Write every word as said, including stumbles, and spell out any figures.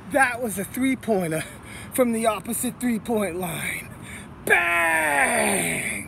That was a three-pointer from the opposite three-point line. Bang!